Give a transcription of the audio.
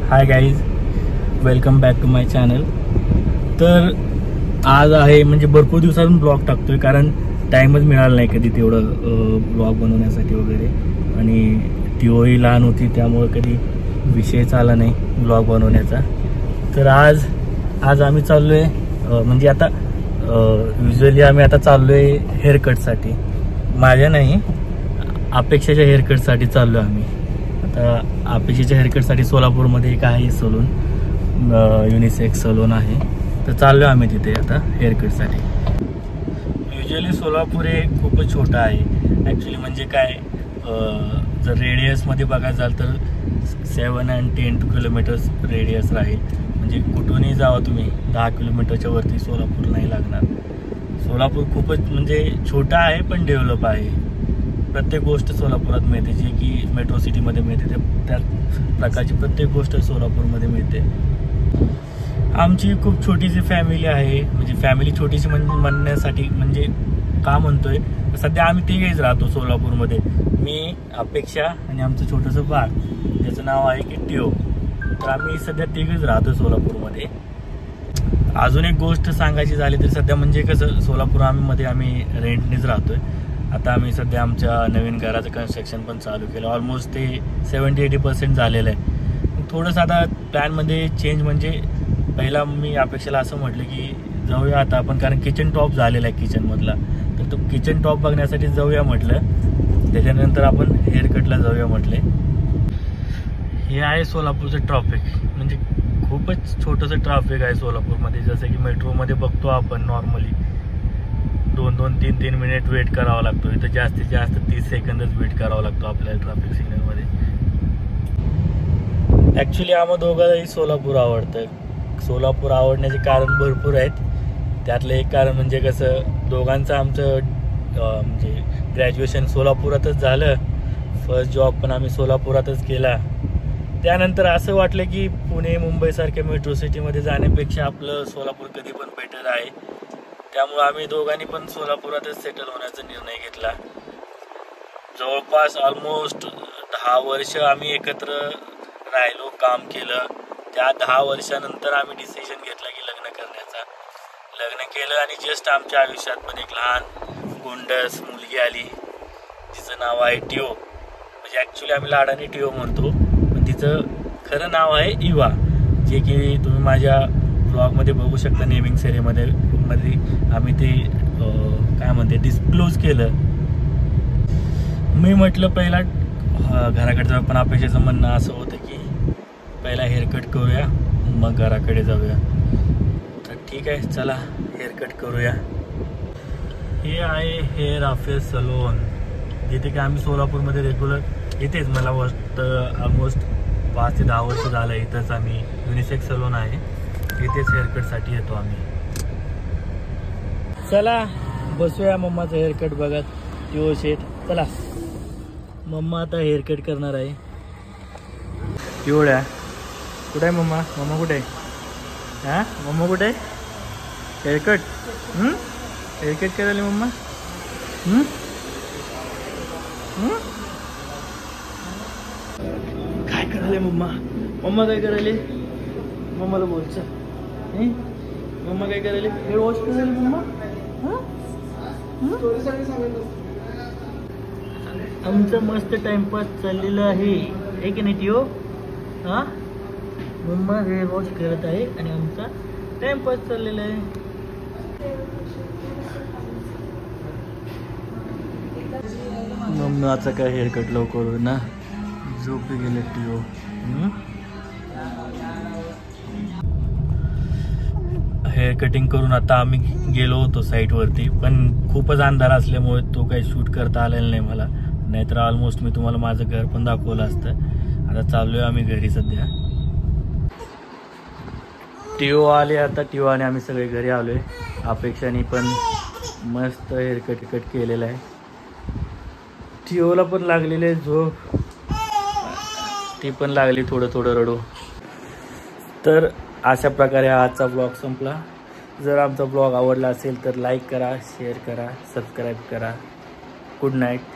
High guys, welcome back to my channel. तर आज आहे म्हणजे भरपूर दिवसातून ब्लॉग टाकतोय, कारण टाईमच मिळाला नाही कधी तेवढं ब्लॉग बनवण्यासाठी वगैरे, आणि टीओही लहान होती त्यामुळे कधी विषयच आला नाही ब्लॉग बनवण्याचा। तर आज आम्ही चाललोय म्हणजे आता युजली आम्ही आता चाललोय हेअरकटसाठी, माझ्या नाही अपेक्षाच्या हेअरकटसाठी चाललोय आम्ही। आता अपेक्षाच्या हेअरकटसाठी सोलापूरमध्ये एक आहे सलून, युनिसेक्स सलून आहे, तर चाललोय आम्ही तिथे आता हेअरकटसाठी। युजली सोलापूर हे खूपच छोटं आहे ॲक्च्युली, म्हणजे काय जर रेडियसमध्ये बघायचं झालं तर 7 and 10 किलोमीटर्स रेडियस राहील, म्हणजे कुठूनही जावा तुम्ही 10 किलोमीटरच्या वरती सोलापूर नाही लागणार। सोलापूर खूपच म्हणजे छोटा आहे पण डेव्हलप आहे, प्रत्येक गोष्ट सोलापुरात मिळते, जी की मेट्रो सिटीमध्ये मिळते त्या प्रकारची प्रत्येक गोष्ट सोलापूरमध्ये मिळते। आमची खूप छोटीशी फॅमिली आहे, म्हणजे फॅमिली छोटीशी म्हणण्यासाठी म्हणजे का म्हणतोय, सध्या आम्ही तिघेच राहतो सोलापूरमध्ये, मी, अपेक्षा आणि आमचं छोटंसं बाळ, त्याचं नाव आहे की टिओ। तर आम्ही सध्या तिघेच राहतो सोलापूरमध्ये। अजून एक गोष्ट सांगायची झाली तर सध्या म्हणजे कसं सोलापूरमध्ये आम्ही रेंटनेच राहतोय। आता आम्ही सध्या आमच्या नवीन घराचं कन्स्ट्रक्शन पण चालू केलं, ऑलमोस्ट ते 70-80% झालेलं आहे। थोडंसं आता प्लॅनमध्ये चेंज, म्हणजे पहिला मी अपेक्षेला असं म्हटलं की जाऊया आता आपण, कारण किचन टॉप झालेला आहे किचनमधला, तर तो किचन टॉप बघण्यासाठी जाऊया म्हटलं, त्याच्यानंतर आपण हेअरकटला जाऊया म्हटले। हे आहे सोलापूरचं ट्रॅफिक, म्हणजे खूपच छोटंसं ट्रॅफिक आहे सोलापूरमध्ये, जसं की मेट्रोमध्ये बघतो आपण नॉर्मली 2-2, 3-3 मिनिट वेट करावा लागतो, इथं जास्तीत जास्त 30 सेकंदच वेट करावा लागतो आपल्याला ट्रॅफिक सिग्नलमध्ये। ॲक्च्युली आम्हा दोघांनाही सोलापूर आवडतं। सोलापूर आवडण्याचे कारण भरपूर आहेत, त्यातलं एक कारण म्हणजे कसं दोघांचं आमचं म्हणजे ग्रॅज्युएशन सोलापुरातच झालं, फर्स्ट जॉब पण आम्ही सोलापुरातच केला। त्यानंतर असं वाटलं की पुणे मुंबईसारख्या मेट्रो सिटीमध्ये जाण्यापेक्षा आपलं सोलापूर कधी पण बेटर आहे, त्यामुळे आम्ही दोघांनी पण सोलापुरातच सेटल होण्याचा निर्णय घेतला। जवळपास ऑलमोस्ट 10 वर्ष आम्ही एकत्र राहिलो, काम केलं। त्या 10 वर्षानंतर आम्ही डिसिजन घेतला की लग्न करण्याचा। लग्न केलं आणि जस्ट आमच्या आयुष्यात पण एक लहान गोंडस मुलगी आली, तिचं नाव आहे टिओ, म्हणजे ॲक्च्युली आम्ही लाडाने टिओ म्हणतो, पण तिचं खरं नाव आहे इवा, जे की तुम्ही माझ्या ब्लॉगमध्ये बघू शकता। नेमिंग सेरेमनी मध्ये आम्ही ते काय म्हणते डिस्क्लोज केलं। मी म्हटलं पहिला घराकडे जाऊया, पण अपेक्षेचं म्हणणं असं होतं की पहिला हेअरकट करूया मग घराकडे जाऊया, तर ठीक आहे चला हेअरकट करूया। हे आहे हेअर अफेअर सलून, जिथे की आम्ही सोलापूरमध्ये रेग्युलर इथेच, मला वाटतं ऑलमोस्ट 5 ते 10 वर्ष झालं इथंच आम्ही, युनिसेक्स सलून आहे, इथेच हेअरकटसाठी येतो आम्ही। चला बसूया मम्माचं हेअरकट बघत, टिओ शेट, चला मम्मा आता हेअरकट करणार आहे। टिओड्या कुठे आहे मम्मा? मम्मा कुठे आहे? हां मम्मा कुठे आहे? हेअरकट हेअरकट करायला मम्मा? काय करायला मम्मा? मम्मा काय करायले? मम्माला बोलचं, मम्मा काय करायले? हेअर वॉश करायला मम्मा? आमचं मस्त टाइमपास चाललेलं आहे की नाही टिओ? हां मम्मा हेअर वॉश करत आहे आणि आमचा टाइमपास चाललेला आहे। मम्माचा काय हेअरकट लवकर ना, झोपी गेले टिओ। हेअर कटिंग करून आता आम्ही गेलो होतो साईटवरती, पण खूपच अंधार असल्यामुळे तो काही शूट करता आलेला नाही मला, नाहीतर ऑलमोस्ट मी तुम्हाला माझं घर पण दाखवलं असतं। आता चाललोय आम्ही घरी सध्या। टिओ आले आता, टिओ आणि आम्ही सगळे घरी आलोय। अपेक्षाने पण मस्त हेअरकट केलेलं आहे, टिओला पण लागलेले झोप, ती पण लागली थोडं थोडं रडू। तर अशा प्रकारे आजचा ब्लॉग संपला। जर आमचा ब्लॉग आवडला असेल तर लाईक करा, शेअर करा, सबस्क्राईब करा। Good night.